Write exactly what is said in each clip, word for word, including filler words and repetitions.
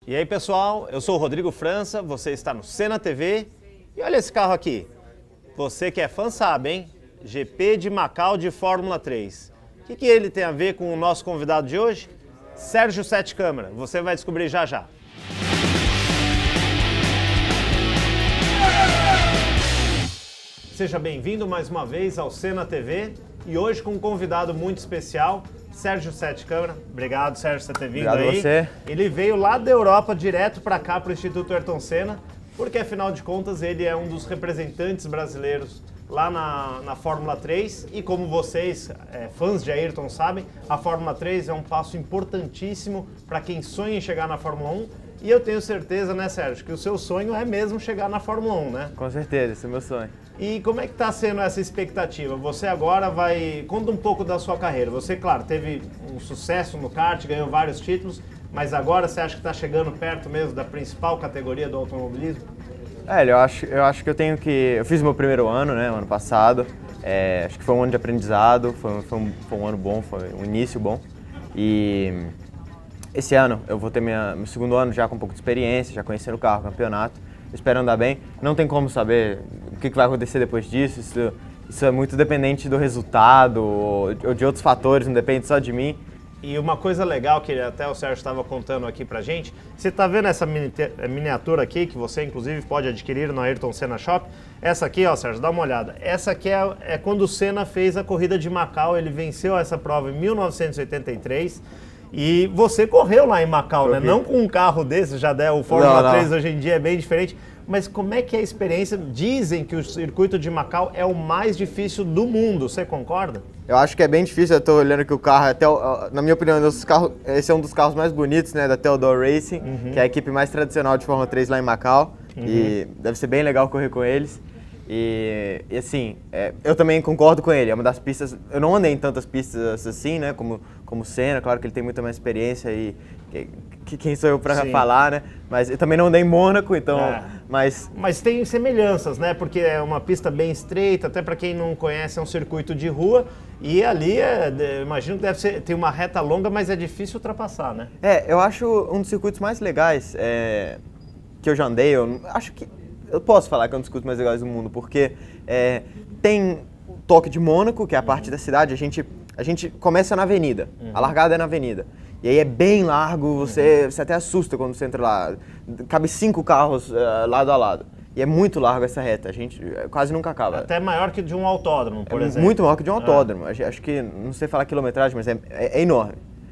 E aí pessoal, eu sou o Rodrigo França, você está no Senna T V e olha esse carro aqui. Você que é fã sabe, hein? G P de Macau de Fórmula três. O que, que ele tem a ver com o nosso convidado de hoje? Sérgio Sete Câmara, você vai descobrir já já. Seja bem-vindo mais uma vez ao Senna T V e hoje com um convidado muito especial, Sérgio Sete Câmara. Obrigado, Sérgio, por ter vindo. Obrigado aí. você. Ele veio lá da Europa direto para cá, para o Instituto Ayrton Senna, porque afinal de contas ele é um dos representantes brasileiros lá na, na Fórmula três e como vocês, é, fãs de Ayrton, sabem, a Fórmula três é um passo importantíssimo para quem sonha em chegar na Fórmula um e eu tenho certeza, né, Sérgio, que o seu sonho é mesmo chegar na Fórmula um, né? Com certeza, esse é o meu sonho. E como é que está sendo essa expectativa? Você agora vai... Conta um pouco da sua carreira. Você, claro, teve um sucesso no kart, ganhou vários títulos, mas agora você acha que está chegando perto mesmo da principal categoria do automobilismo? É, eu acho, eu acho que eu tenho que... Eu fiz meu primeiro ano, né, ano passado. É, acho que foi um ano de aprendizado, foi, foi, um, foi um ano bom, foi um início bom. E esse ano eu vou ter minha, meu segundo ano já com um pouco de experiência, já conhecendo o carro, campeonato. Espero andar bem. Não tem como saber o que vai acontecer depois disso. Isso, isso é muito dependente do resultado ou de outros fatores, não depende só de mim. E uma coisa legal que até o Sérgio estava contando aqui pra gente, você tá vendo essa miniatura aqui, que você inclusive pode adquirir no Ayrton Senna Shop? Essa aqui, ó, Sérgio, dá uma olhada. Essa aqui é, é quando o Senna fez a corrida de Macau, ele venceu essa prova em mil novecentos e oitenta e três. E você correu lá em Macau, né? Não com um carro desse, já der o Fórmula não, três não. Hoje em dia é bem diferente. Mas como é que é a experiência? Dizem que o circuito de Macau é o mais difícil do mundo, você concorda? Eu acho que é bem difícil, eu tô olhando que o carro, até o, na minha opinião, carros, esse é um dos carros mais bonitos, né, da Theodore Racing, uhum. que é a equipe mais tradicional de Fórmula três lá em Macau. Uhum. E deve ser bem legal correr com eles. E, e assim, é, eu também concordo com ele, é uma das pistas, eu não andei em tantas pistas assim, né, como, como o Senna, claro que ele tem muita mais experiência e que, que, quem sou eu para falar, né, mas eu também não andei em Mônaco, então, é. mas... Mas tem semelhanças, né, porque é uma pista bem estreita, até para quem não conhece é um circuito de rua e ali, é, eu imagino que deve ser, tem uma reta longa, mas é difícil ultrapassar, né? É, eu acho um dos circuitos mais legais é, que eu já andei, eu acho que eu posso falar que é um dos circuitos mais legais do mundo, porque é, tem o toque de Mônaco, que é a parte uhum. da cidade, a gente, a gente começa na avenida, uhum. a largada é na avenida. E aí é bem largo, você, uhum. você até assusta quando você entra lá. Cabe cinco carros uh, lado a lado. E é muito largo essa reta, a gente quase nunca acaba. Até maior que de um autódromo, por é exemplo. Muito maior que de um autódromo. Ah. Acho que, não sei falar quilometragem, mas é, é, é enorme.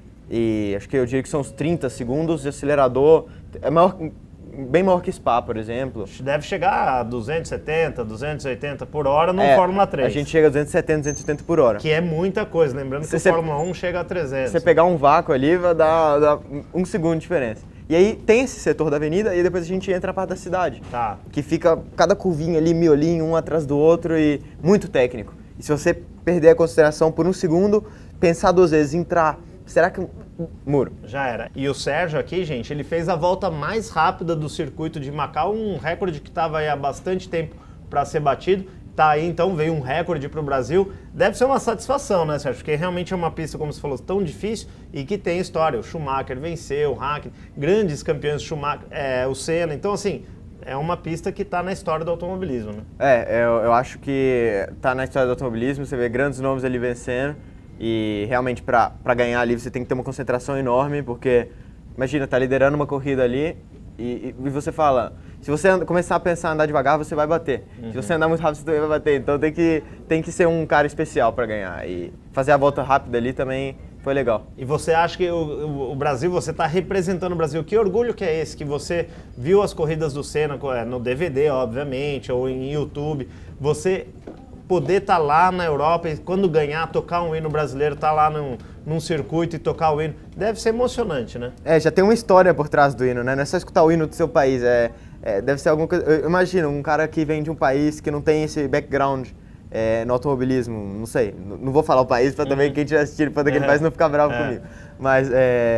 E acho que eu diria que são uns trinta segundos de acelerador. É maior... bem maior que Spa, por exemplo. Deve chegar a duzentos e setenta, duzentos e oitenta por hora no é, Fórmula três. A gente chega a duzentos e setenta, duzentos e oitenta por hora. Que é muita coisa, lembrando que o Fórmula um chega a trezentos. Se você pegar um vácuo ali, vai dar, dar um segundo de diferença. E aí tem esse setor da avenida e depois a gente entra na parte da cidade. Tá. Que fica cada curvinha ali, miolinho, um atrás do outro e muito técnico. E se você perder a consideração por um segundo, pensar duas vezes, entrar, será que... Muro. Já era. E o Sérgio aqui, gente, ele fez a volta mais rápida do circuito de Macau, um recorde que estava aí há bastante tempo para ser batido. Tá aí, então, veio um recorde para o Brasil. Deve ser uma satisfação, né, Sérgio? Porque realmente é uma pista, como você falou, tão difícil e que tem história. O Schumacher venceu, o Hackney, grandes campeões, Schumacher, é, o Senna. Então, assim, é uma pista que está na história do automobilismo, né? É, eu, eu acho que está na história do automobilismo, você vê grandes nomes ali vencendo. E realmente para ganhar ali você tem que ter uma concentração enorme, porque imagina, tá liderando uma corrida ali e, e você fala, se você anda, começar a pensar em andar devagar, você vai bater. Uhum. Se você andar muito rápido, você também vai bater. Então tem que, tem que ser um cara especial para ganhar. E fazer a volta rápida ali também foi legal. E você acha que o, o Brasil, você está representando o Brasil. Que orgulho que é esse, que você viu as corridas do Senna no D V D, obviamente, ou em YouTube. Você... poder estar tá lá na Europa e quando ganhar, tocar um hino brasileiro, estar tá lá num, num circuito e tocar o hino, deve ser emocionante, né? É, já tem uma história por trás do hino, né? Não é só escutar o hino do seu país, é, é, deve ser alguma coisa... Eu imagino, um cara que vem de um país que não tem esse background é, no automobilismo, não sei, não vou falar o país para também uhum. quem estiver assistindo para daquele uhum. país não ficar bravo uhum. comigo, mas é,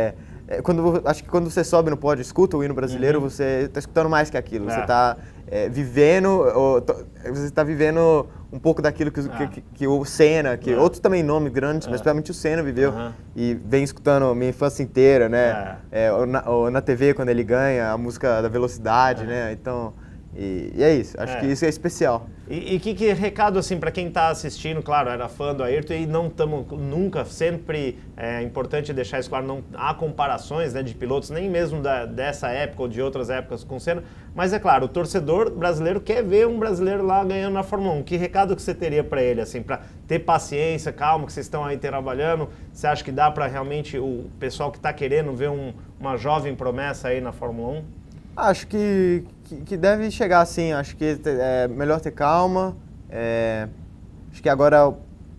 é, quando, acho que quando você sobe no pódio, escuta o hino brasileiro, uhum. você está escutando mais que aquilo. É. Você está é, vivendo, ou, você está vivendo um pouco daquilo que, é. que, que, que o Senna, que é. outros também nomes grandes, é. mas principalmente o Senna viveu. Uhum. E vem escutando minha infância inteira, né? É. É, ou, na, ou na T V, quando ele ganha, a música da velocidade, é. né? Então... E, e é isso, acho é. que isso é especial. E, e que, que recado, assim, para quem está assistindo, claro, era fã do Ayrton e não estamos nunca, sempre é importante deixar isso claro, não há comparações, né, de pilotos, nem mesmo da, dessa época ou de outras épocas com o Senna, mas é claro, o torcedor brasileiro quer ver um brasileiro lá ganhando na Fórmula um. Que recado que você teria para ele, assim, para ter paciência, calma, que vocês estão aí trabalhando? Você acha que dá para realmente o pessoal que está querendo ver um, uma jovem promessa aí na Fórmula um? Acho que, que, que deve chegar assim, acho que é melhor ter calma, é, acho que agora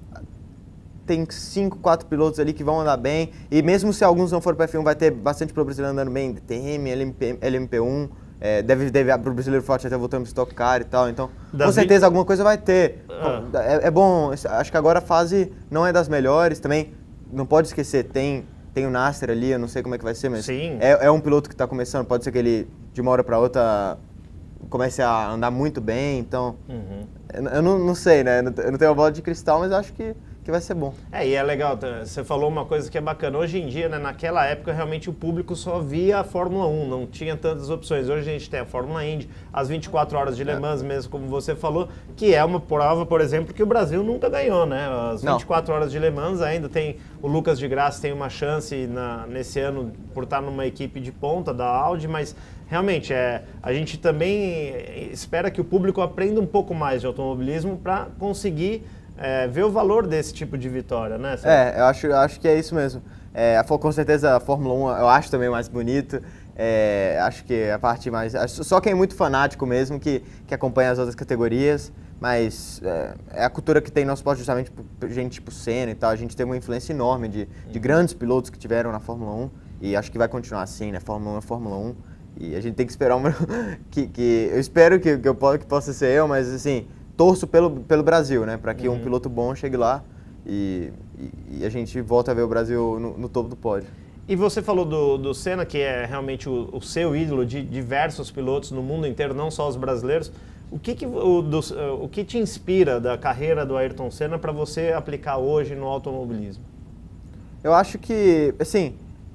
tem cinco, quatro pilotos ali que vão andar bem, e mesmo se alguns não forem para F um, vai ter bastante pro brasileiro andando bem, D T M, L M P, L M P um, é, deve, deve pro brasileiro forte até voltando pro Stock Car e tal, então das com certeza alguma coisa vai ter. Ah. É, é bom, acho que agora a fase não é das melhores, também não pode esquecer, tem... Tem o Nasser ali, eu não sei como é que vai ser, mas é, é um piloto que está começando, pode ser que ele, de uma hora para outra, comece a andar muito bem, então, uhum. eu, eu não, não sei, né, eu não tenho a bola de cristal, mas acho que, que vai ser bom. É, e é legal, você falou uma coisa que é bacana, hoje em dia, né, naquela época, realmente o público só via a Fórmula um, não tinha tantas opções, hoje a gente tem a Fórmula Indy, as vinte e quatro horas de Le Mans, mesmo como você falou, que é uma prova, por exemplo, que o Brasil nunca ganhou, né, as vinte e quatro não. horas de Le Mans ainda tem, o Lucas de Graça tem uma chance na, nesse ano por estar numa equipe de ponta da Audi, mas realmente é, a gente também espera que o público aprenda um pouco mais de automobilismo para conseguir É, ver o valor desse tipo de vitória, né? É, eu acho, eu acho que é isso mesmo. É, com certeza a Fórmula um eu acho também mais bonito. É, acho que a parte mais... Só quem é muito fanático mesmo que, que acompanha as outras categorias, mas é, é a cultura que tem no nosso esporte justamente por gente tipo Senna e tal. A gente tem uma influência enorme de, de grandes pilotos que tiveram na Fórmula um e acho que vai continuar assim, né? Fórmula um é Fórmula um e a gente tem que esperar uma... que, que, eu espero que, que, eu, que possa ser eu, mas assim... torço pelo, pelo Brasil, né? Para que uhum. um piloto bom chegue lá e, e, e a gente volta a ver o Brasil no, no topo do pódio. E você falou do, do Senna, que é realmente o, o seu ídolo de diversos pilotos no mundo inteiro, não só os brasileiros. O que, que, o, do, o que te inspira da carreira do Ayrton Senna para você aplicar hoje no automobilismo? Eu acho que, assim...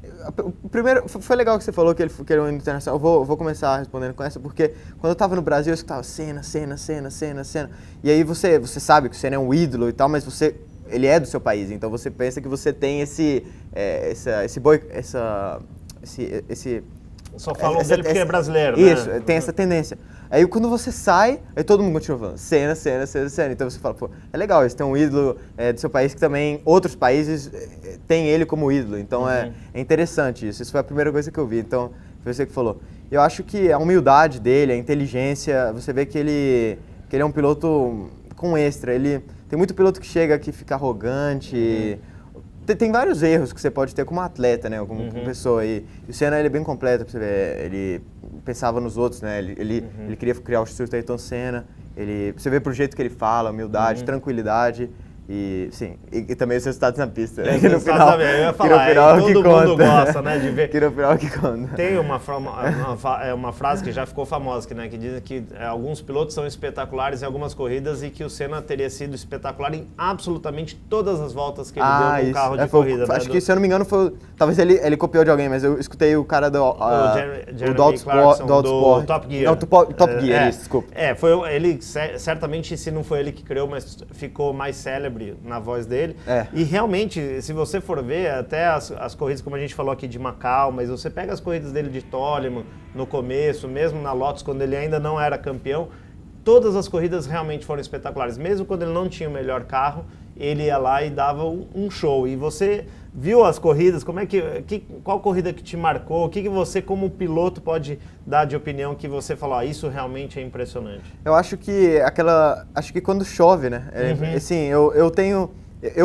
O primeiro, foi legal que você falou que ele, que ele é um internacional. Eu vou, eu vou começar respondendo com essa, porque quando eu estava no Brasil, eu escutava Senna, Senna, Senna, Senna, Senna. E aí você, você sabe que o Senna é um ídolo e tal, mas você, ele é do seu país, então você pensa que você tem esse, é, essa, esse, boi, essa, esse, esse... Só falam essa, dele porque essa, é brasileiro, isso, né? tem essa tendência. Aí quando você sai, aí todo mundo continua falando Senna, Senna, Senna, Senna. Então você fala, pô, é legal, você tem um ídolo é, do seu país que também outros países é, têm ele como ídolo. Então uhum. é, é interessante isso. Isso foi a primeira coisa que eu vi. Então foi você que falou. Eu acho que a humildade dele, a inteligência, você vê que ele, que ele é um piloto com extra. Ele, tem muito piloto que chega que fica arrogante. Uhum. Tem, tem vários erros que você pode ter como atleta, né, como, uhum. como pessoa. E, e o Senna ele é bem completo, pra você ver. Ele pensava nos outros, né? Ele, ele, uhum. ele queria criar o estilo do Ayrton Senna. Ele, você vê pro jeito que ele fala, humildade, uhum. tranquilidade. E, sim, e, e também os resultados na pista. É, que no final, também, eu ia falar, que no final é, todo que mundo conta. gosta, né, de ver. Que no final que conta. Tem uma, uma, uma frase que já ficou famosa, que, né, que diz que é, alguns pilotos são espetaculares em algumas corridas e que o Senna teria sido espetacular em absolutamente todas as voltas que ele ah, deu no isso. carro de é, foi, corrida. Acho né, que, do... se eu não me engano, foi, talvez ele, ele copiou de alguém, mas eu escutei o cara do, uh, o Jer Jeremy do Autosport, do, Autosport. do Top Gear. Não, Top, Top Gear, é, isso, desculpa. É, foi ele, certamente, se não foi ele que criou, mas ficou mais célebre na voz dele. É. E realmente, se você for ver, até as, as corridas, como a gente falou aqui de Macau, mas você pega as corridas dele de Toleman no começo, mesmo na Lotus, quando ele ainda não era campeão, todas as corridas realmente foram espetaculares. Mesmo quando ele não tinha o melhor carro, ele ia lá e dava um show. E você viu as corridas, como é que, que qual corrida que te marcou? O que, que você, como piloto, pode dar de opinião que você falou, ah, isso realmente é impressionante? Eu acho que aquela, acho que quando chove, né? É, uhum. Assim, eu, eu tenho... Eu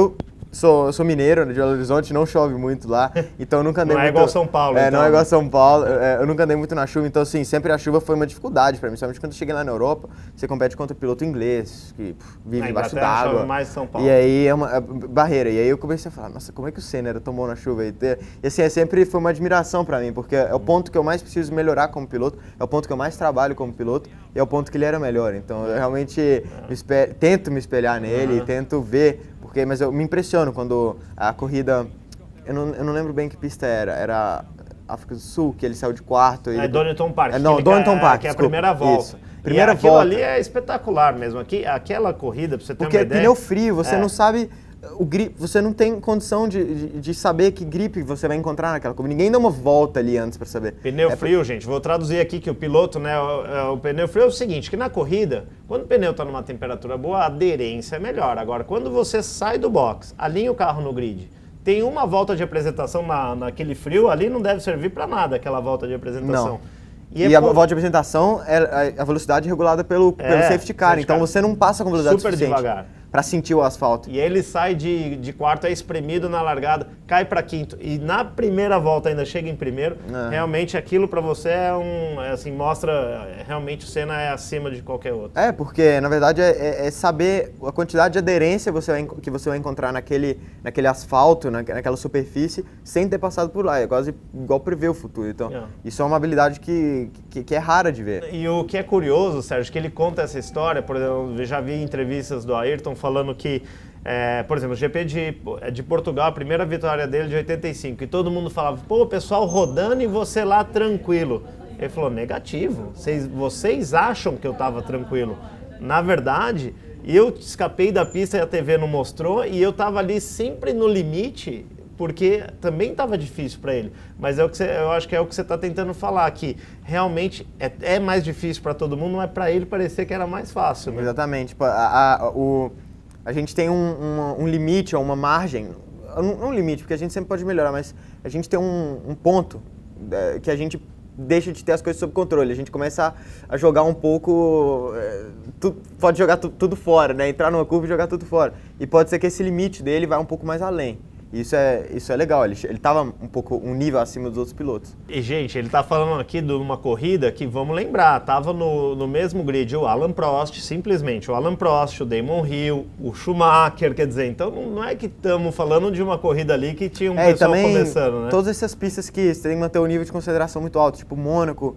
sou, sou mineiro, de Belo Horizonte, não chove muito lá, então eu nunca andei não muito... Não é igual São Paulo, É, então. não é igual São Paulo, é, eu nunca andei muito na chuva, então assim, sempre a chuva foi uma dificuldade pra mim, principalmente quando eu cheguei lá na Europa, você compete contra o piloto inglês, que pff, vive na embaixo Inglaterra d'água. chove mais São Paulo. E aí é uma é barreira, e aí eu comecei a falar, nossa, como é que o Senna era tão bom na chuva? E, e assim, é, sempre foi uma admiração pra mim, porque é o ponto que eu mais preciso melhorar como piloto, é o ponto que eu mais trabalho como piloto, e é o ponto que ele era melhor, então eu realmente me espelho, tento me espelhar nele, uhum. e tento ver, porque, mas eu me impressiono quando a corrida, eu não, eu não lembro bem que pista era, era África do Sul, que ele saiu de quarto. É Donington Park. É, não, Donington Park, que é a desculpa, primeira volta. Isso. Primeira e aquilo volta. ali é espetacular mesmo. Aqui, aquela corrida, pra você ter porque uma é ideia... pneu frio, você é. não sabe... O grip, você não tem condição de, de, de saber que gripe você vai encontrar naquela corrida. Ninguém dá uma volta ali antes para saber. Pneu é frio, pra... gente. Vou traduzir aqui que o piloto, né, o, o pneu frio é o seguinte, que na corrida, quando o pneu está numa temperatura boa, a aderência é melhor. Agora, quando você sai do box, alinha o carro no grid, tem uma volta de apresentação na, naquele frio, ali não deve servir para nada aquela volta de apresentação. Não. E, e é a por... volta de apresentação é a velocidade regulada pelo, é, pelo safety car, safety então car. Você não passa com velocidade super suficiente. Devagar. Para sentir o asfalto. E ele sai de, de quarto, é espremido na largada, cai para quinto. E na primeira volta ainda chega em primeiro. É. Realmente aquilo para você é um, é assim, mostra, realmente o Senna é acima de qualquer outro. É, porque na verdade é, é saber a quantidade de aderência você vai, que você vai encontrar naquele, naquele asfalto, na, naquela superfície, sem ter passado por lá. É quase igual prever o futuro. Então, é. Isso é uma habilidade que, que, que é rara de ver. E o que é curioso, Sérgio, que ele conta essa história, por exemplo, eu já vi entrevistas do Ayrton falando que, é, por exemplo, o G P de, de Portugal, a primeira vitória dele de oitenta e cinco, e todo mundo falava, pô, o pessoal rodando e você lá tranquilo. Ele falou, negativo, vocês, vocês acham que eu estava tranquilo. Na verdade, eu escapei da pista e a T V não mostrou, e eu estava ali sempre no limite, porque também estava difícil para ele. Mas é o que você, eu acho que é o que você está tentando falar, que realmente é, é mais difícil para todo mundo, mas para ele parecia que era mais fácil. Né? Exatamente. A, a, o, a gente tem um, um, um limite, ou uma margem, não um limite, porque a gente sempre pode melhorar, mas a gente tem um, um ponto é, que a gente deixa de ter as coisas sob controle. A gente começa a, a jogar um pouco, é, tu, pode jogar tu, tudo fora, né? Entrar numa curva e jogar tudo fora. E pode ser que esse limite dele vá um pouco mais além. Isso é, isso é legal, ele estava um pouco um nível acima dos outros pilotos. E, gente, ele está falando aqui de uma corrida que, vamos lembrar, estava no, no mesmo grid o Alan Prost, simplesmente o Alan Prost, o Damon Hill, o Schumacher, quer dizer, então não é que estamos falando de uma corrida ali que tinha um é, pessoal também, começando, né? Todas essas pistas que você tem que manter o nível de consideração muito alto, tipo Mônaco,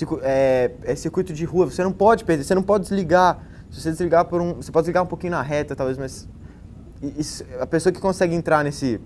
é, é circuito de rua, você não pode perder, você não pode desligar, se você desligar por um, você pode desligar um pouquinho na reta talvez, mas... Isso, a pessoa que consegue entrar nesse,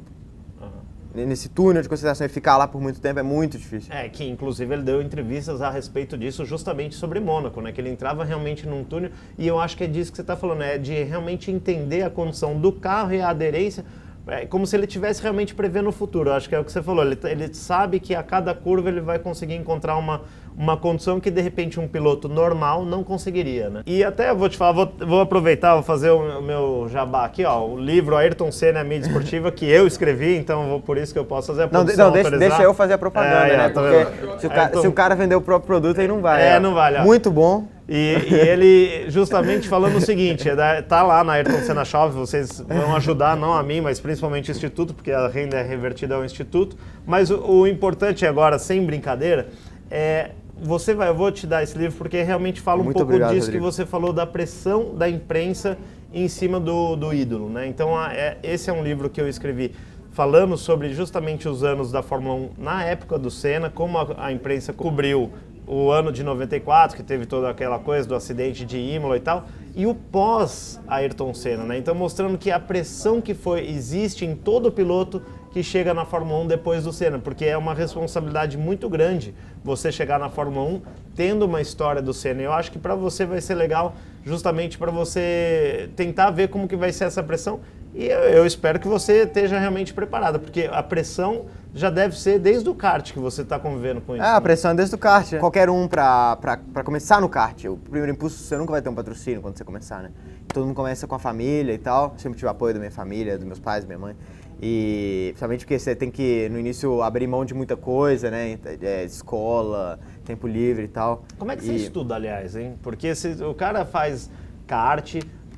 uhum. nesse túnel de consideração e ficar lá por muito tempo é muito difícil. É, que inclusive ele deu entrevistas a respeito disso justamente sobre Mônaco, né? Que ele entrava realmente num túnel e eu acho que é disso que você está falando, é de realmente entender a condição do carro e a aderência, é como se ele estivesse realmente prevendo o futuro. Eu acho que é o que você falou, ele, ele sabe que a cada curva ele vai conseguir encontrar uma, uma condição que de repente um piloto normal não conseguiria, né? E até eu vou te falar, vou, vou aproveitar, vou fazer o meu jabá aqui, ó, o livro Ayrton Senna, a mídia esportiva, que eu escrevi, então vou, por isso que eu posso fazer a produção. Não, não deixa, deixa eu fazer a propaganda, é, né? É, porque se o, cara, Ayrton... se o cara vender o próprio produto, aí não vai. É, ó. não vale. Ó. Muito bom. E, e ele justamente falando o seguinte, é, tá lá na Ayrton Senna Shop, vocês vão ajudar, não a mim, mas principalmente o Instituto, porque a renda é revertida ao Instituto. Mas o, o importante agora, sem brincadeira, é... Você vai, eu vou te dar esse livro porque realmente fala um Muito pouco obrigado, disso Rodrigo. que você falou da pressão da imprensa em cima do, do ídolo, né? Então a, é, esse é um livro que eu escrevi falando sobre justamente os anos da Fórmula um na época do Senna, como a, a imprensa cobriu o ano de noventa e quatro, que teve toda aquela coisa do acidente de Imola e tal, e o pós Ayrton Senna, né? Então mostrando que a pressão que foi existe em todo piloto que chega na Fórmula um depois do Senna, porque é uma responsabilidade muito grande você chegar na Fórmula um tendo uma história do Senna. Eu acho que para você vai ser legal justamente para você tentar ver como que vai ser essa pressão e eu, eu espero que você esteja realmente preparado, porque a pressão já deve ser desde o kart que você está convivendo com isso. É, a pressão é desde o kart. Né? Qualquer um para começar no kart, o primeiro impulso você nunca vai ter um patrocínio quando você começar, né? Todo mundo começa com a família e tal, sempre tive apoio da minha família, dos meus pais, da minha mãe. E principalmente porque você tem que, no início, abrir mão de muita coisa, né? É, escola, tempo livre e tal. Como é que e... você estuda, aliás, hein? Porque se o cara faz kart,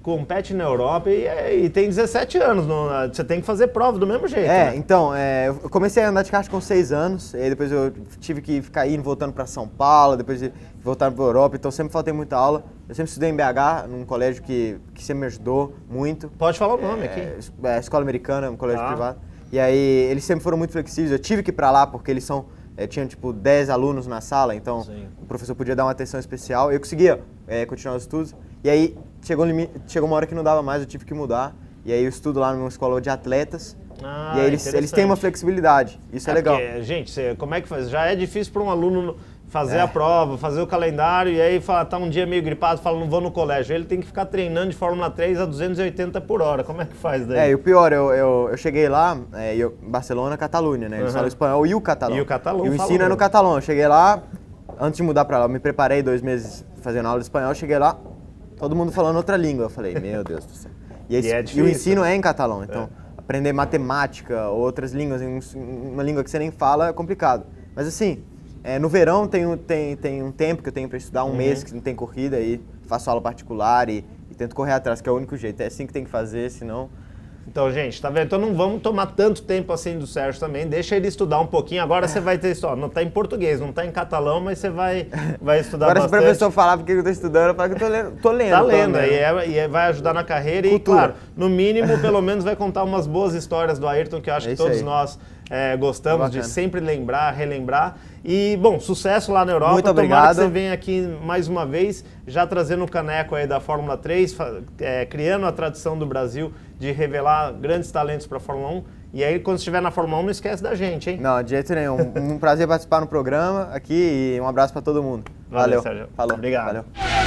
compete na Europa e, e tem dezessete anos, não, você tem que fazer prova do mesmo jeito. É, né? então, é, eu comecei a andar de kart com seis anos, e aí depois eu tive que ficar indo, voltando para São Paulo, depois de voltar para a Europa, então sempre faltei muita aula. Eu sempre estudei em B H, num colégio que, que sempre me ajudou muito. Pode falar o nome é, aqui. É, Escola Americana, um colégio Ah. privado. E aí eles sempre foram muito flexíveis, eu tive que ir para lá porque eles são, é, tinham tipo dez alunos na sala, então Sim. o professor podia dar uma atenção especial. Eu conseguia é, continuar os estudos, e aí chegou, um limite, chegou uma hora que não dava mais, eu tive que mudar. E aí eu estudo lá numa escola de atletas, Ah, e aí eles, eles têm uma flexibilidade, isso é, é legal. Porque, gente, você, como é que faz? Já é difícil para um aluno fazer É. a prova, fazer o calendário, e aí fala, tá um dia meio gripado, fala, não vou no colégio. Ele tem que ficar treinando de Fórmula três a duzentos e oitenta por hora. Como é que faz daí? É, e o pior, eu, eu, eu cheguei lá, é, eu, Barcelona, Catalunha, né? Eles Uhum. falam espanhol e o catalão. E o catalão E o fala ensino é no mesmo. catalão. Eu cheguei lá, antes de mudar pra lá, eu me preparei dois meses fazendo aula de espanhol, cheguei lá, todo mundo falando outra língua. Eu falei, meu Deus do céu. E, esse, E é e difícil, o ensino né? é em catalão, então aprender matemática, outras línguas, em um- uma língua que você nem fala é complicado. Mas assim, é, no verão tem, um- tem, tem um tempo que eu tenho para estudar, um Uhum. mês que não tem corrida, aí faço aula particular e, e tento correr atrás, que é o único jeito. É assim que tem que fazer, senão... Então, gente, tá vendo? Então não vamos tomar tanto tempo assim do Sérgio também. Deixa ele estudar um pouquinho. Agora você vai ter isso, ó, não tá em português, não tá em catalão, mas você vai, vai estudar Agora bastante. se o professor falar porque eu tô estudando, eu falo que eu tô lendo. Tô lendo, Tá tô lendo, lendo. aí é, e é- vai ajudar na carreira Cultura. e, claro, no mínimo, pelo menos vai contar umas boas histórias do Ayrton, que eu acho É que isso todos aí. nós é, gostamos de Bacana. sempre lembrar, relembrar. E, bom, sucesso lá na Europa. Muito Tomara obrigado. que você venha aqui mais uma vez, já trazendo o caneco aí da Fórmula três, fa- é, criando a tradição do Brasil de revelar grandes talentos para a Fórmula um. E aí, quando estiver na Fórmula um, não esquece da gente, hein? Não, de jeito nenhum. Um prazer participar no programa aqui e um abraço pra todo mundo. Valeu, Valeu. Sérgio. Falou. Obrigado. Valeu.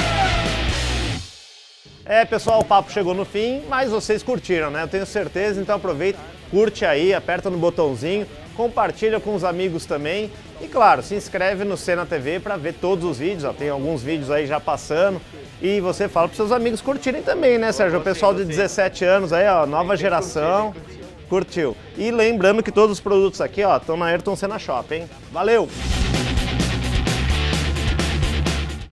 É, pessoal, o papo chegou no fim, mas vocês curtiram, né? Eu tenho certeza, então aproveita, curte aí, aperta no botãozinho, compartilha com os amigos também e, claro, se inscreve no Senna T V para ver todos os vídeos, ó, tem alguns vídeos aí já passando e você fala para seus amigos curtirem também, né, Sérgio? O pessoal de dezessete anos aí, ó, nova geração, curtiu. E lembrando que todos os produtos aqui, ó, estão na Ayrton Senna Shop, hein? Valeu!